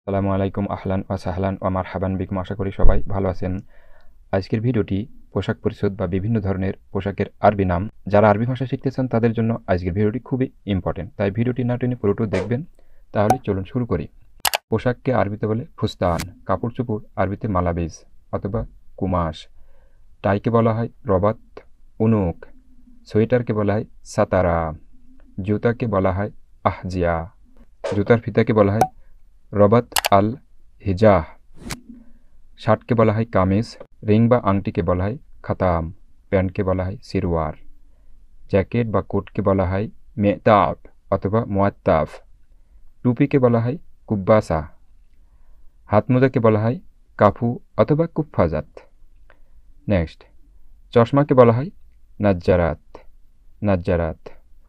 আসসালামু আলাইকুম আহলান ওয়া সাহলান ওয়া মারহাবান বিকুম। আশা করি সবাই ভালো আছেন। আজকের ভিডিওটি পোশাক পরিচ্ছদ বা বিভিন্ন ধরনের পোশাকের আরবি নাম। যারা আরবি ভাষা শিখতে চান তাদের জন্য আজকের ভিডিওটি খুবই ইম্পর্টেন্ট, তাই ভিডিওটি না টেনে পুরোটা দেখবেন। তাহলে চলুন শুরু করি। পোশাককে আরবিতে বলে ফুস্তান, কাপড় চোপড় আরবিতে মালাবিজ অথবা কুমাশ, টাইকে বলা হয় রবাত উনুক, সোয়েটারকে বলা হয় সাতারা, জুতাকে বলা হয় আহজিয়া, জুতার ফিতাকে বলা হয় রবাত আল হিজাহ, শার্টকে বলা হয় কামিজ, রিং বা আংটিকে বলা হয় খাতাম, প্যান্টকে বলা হয় সিরওয়ার, জ্যাকেট বা কোটকে বলা হয় মেতাব অথবা মোয়াত্তাফ, টুপিকে বলা হয় কুব্বাসা, হাত মোজাকে বলা হয় কাফু অথবা কুফফাজাত। নেক্সট, চশমাকে বলা হয় নাজ্জারাত নাজ্জারাত।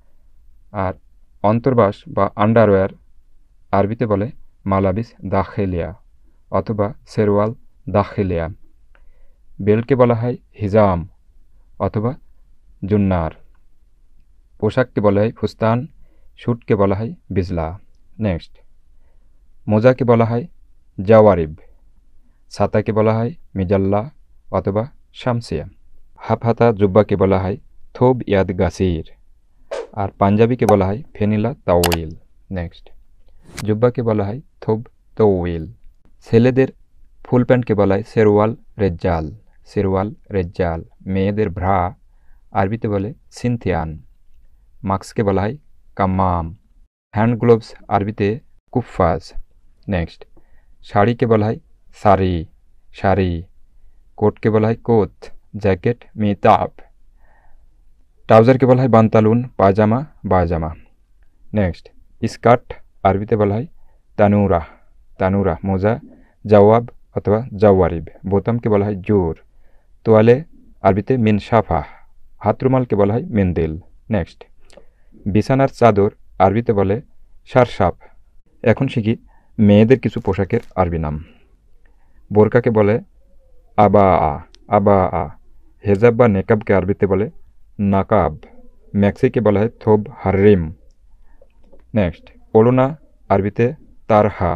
আর অন্তর্বাস বা আন্ডারওয়্যার আরবিতে বলে মালাবিস দাখিলিয়া অথবা সেরওয়াল দাখিলিয়া। বেল্টকে বলা হয় হিজাম অথবা জুন্নার। পোশাককে বলা হয় ফুস্তান, স্যুটকে বলা হয় বিজলা। নেক্সট, মোজাকে বলা হয় জাওয়ারিব, ছাতাকে বলা হয় মিজাল্লা অথবা শামসিয়া। হাফ হাতা জুব্বাকে বলা হয় থোব ইয়াদ গাসির, আর পাঞ্জাবিকে বলা হয় ফেনিলা তাওয়িল। নেক্সট, জুব্বাকে বলা হয় থোব তৌইল। ছেলেদের ফুল প্যান্টকে বলা হয় সেরওয়াল রেজ্জাল সেরওয়াল রেজ্জাল। মেয়েদের ভ্রা আরবিতে বলে সিনথিয়ান। মাস্ককে বলা হয় কাম্মাম। হ্যান্ড গ্লোভস আরবিতে কুফফাজ। নেক্সট, শাড়িকে বলা হয় সারি শাড়ি। কোটকে বলা হয় কোত, জ্যাকেট মিতাব। ট্রাউজারকে বলা হয় বান্তালুন, পায়জামা বায়জামা। নেক্সট, স্কার্ট আরবিতে বলা হয় তানুরা তানুরা। মোজা জাওয়াব অথবা জাওয়ারিব। বোতামকে বলা হয় জোর। তোয়ালে আরবিতে মিনসাফা। হাত রুমালকে বলা হয় মেন্দেল। নেক্সট, বিছানার চাদর আরবিতে বলে সারসাপ। এখন শিখি মেয়েদের কিছু পোশাকের আরবি নাম। বোরকাকে বলে আবা আবা। হেজাব বা নেকাবকে আরবিতে বলে নাকাব। ম্যাক্সিকে বলা হয় থোব হারিম। নেক্সট, ওড়না আরবিতে তারহা।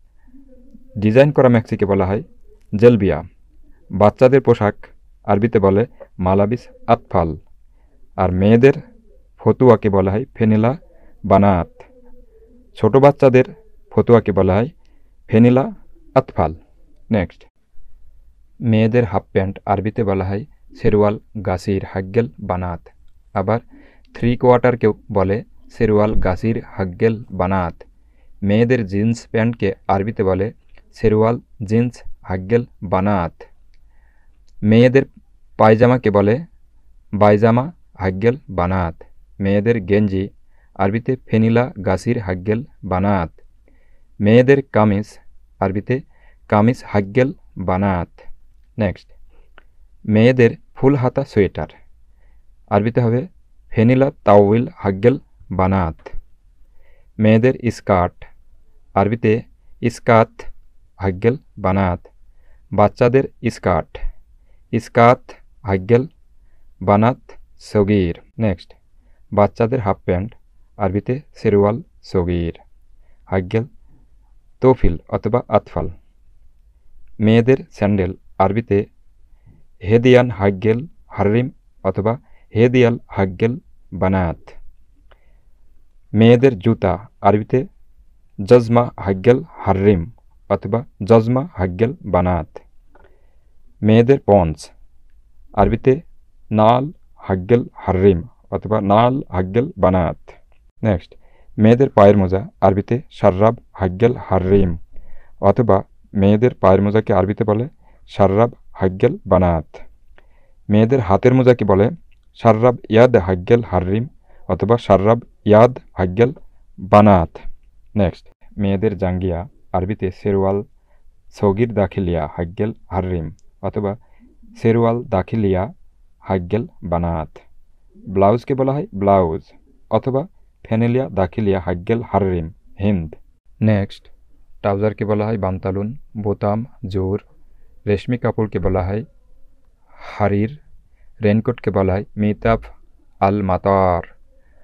ডিজাইন করা ম্যাক্সিকে বলা হয় জেলবিয়া। বাচ্চাদের পোশাক আরবিতে বলে মালাবিস আতফাল। আর মেয়েদের ফতুয়াকে বলা হয় ফেনিলা বানাত। ছোট বাচ্চাদের ফতুয়াকে বলা হয় ফেনিলা আতফাল। নেক্সট, মেয়েদের হাফ প্যান্ট আরবিতে বলা হয় সেরওয়াল গাসির হাগ্গেল বানাত। আবার থ্রি কোয়ার্টারকেও বলে সেরওয়াল গাসির হাগ্গেল বানাত। মেয়েদের জিন্স প্যান্টকে আরবিতে বলে সেরওয়াল জিন্স হাগ্গেল বানাত। মেয়েদের পায়জামাকে বলে বাইজামা হাগ্গেল বানাত। মেয়েদের গেঞ্জি আরবিতে ফেনিলা গাসির হাগ্গেল বানাত। মেয়েদের কামিজ আরবিতে কামিজ হাগ্গেল বানাত। নেক্সট, মেয়েদের ফুল হাতা সোয়েটার আরবিতে হবে ফেনিলা তাওয়িল হাগ্গেল বানাত। মেয়েদের স্কার্ট আরবিতে ইস্কাত হাগ্গেল বানাত। বাচ্চাদের স্কার্ট ইস্কাত হাগ্গেল বানাত সগির। নেক্সট, বাচ্চাদের হাফ প্যান্ট আরবিতে সেরওয়াল সগির হাগ্গেল তোফিল অথবা আতফাল। মেয়েদের স্যান্ডেল আরবিতে হেদিয়ান হাগ্গেল হারিম অথবা হেদিয়াল হাগ্গেল বানাত। মেয়েদের জুতা আরবিতে জজমা হাগ্গেল হারিম অথবা জজমা হাগ্গেল বানাত। মেয়েদের পন্স আরবিতে নাল হাগ্গেল হারিম অথবা নাল হাগ্গেল বানাত। নেক্সট, মেয়েদের পায়ের মোজা আরবিতে শার্রাব হাগ্গেল হারিম অথবা মেয়েদের পায়ের মোজাকে আরবিতে বলে শার্রাব হাগ্গেল বানাত। মেয়েদের হাতের মোজাকে বলে শার্রাব ইয়াদ হাগ্গেল হারিম অথবা শার্রাব ইয়াদ হাগ্গেল বানাত। নেক্সট, মেয়েদের জাঙ্গিয়া আরবিতে সেরওয়াল সগির দাখিলিয়া হাগ্গেল হারিম অথবা সেরওয়াল দাখিলিয়া হাগ্গেল বানাত। ব্লাউজকে বলা হয় ব্লাউজ অথবা ফেনেলিয়া দাখিলিয়া হাগ্গেল হারিম হিন্দ। নেক্সট, ট্রাউজারকে বলা হয় বান্তালুন, বোতাম জোর। রেশমি কাপড়কে বলা হয় হারির। রেনকোটকে বলা হয় মিতাফ আল মাতার।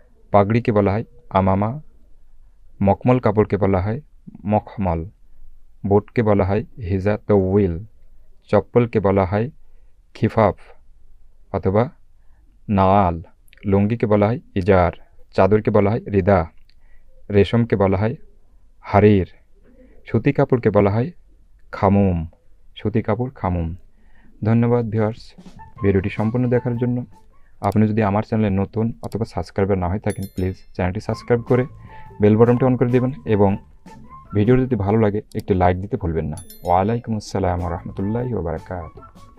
পাগড়িকে বলা হয় আমামা। মখমল কাপড়কে বলা হয় মখমল। বুটকে বলা হয় হিজা তৌইল, চপ্পলকে বলা হয় খিফাফ অথবা নাআল, লুঙ্গিকে বলা হয় ইজার, চাদরকে বলা হয় রিদা, রেশমকে বলা হয় হারির, সুতি কাপড়কে বলা হয় খামুম, সুতি কাপড় খামুম। ধন্যবাদ ভিউয়ার্স ভিডিওটি সম্পূর্ণ দেখার জন্য। আপনি যদি আমার চ্যানেলে নতুন অথবা সাবস্ক্রাইবার না হয়ে থাকেন, প্লিজ চ্যানেলটি সাবস্ক্রাইব করে বেল বাটনটি অন করে দেবেন এবং ভিডিও যদি ভালো লাগে একটি লাইক দিতে ভুলবেন না। ওয়ালাইকুম আসসালাম ওয়া রাহমাতুল্লাহি ওয়া বারাকাতুহু।